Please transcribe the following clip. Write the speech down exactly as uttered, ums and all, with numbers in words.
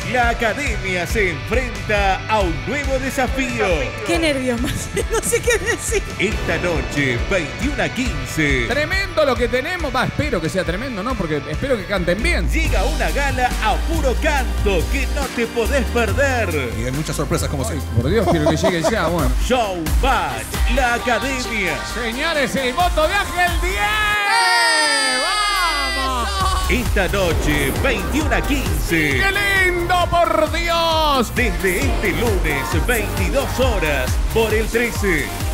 la Academia se enfrenta a un nuevo desafío. Qué nervios, Marcelo, no sé qué decir. Esta noche, veintiuno a quince. Tremendo lo que tenemos. Va, espero que sea tremendo, ¿no? Porque espero que canten bien. Llega una gala a puro canto que no te podés perder. Y hay muchas sorpresas como siempre. Por Dios, quiero que llegue ya, bueno. Showmatch, la Academia. Señores, el voto de Ángel diez. ¡Vamos! Esta noche, veintiuno a quince. ¡Qué lindo, por Dios! Desde este lunes, veintidós horas, por el trece.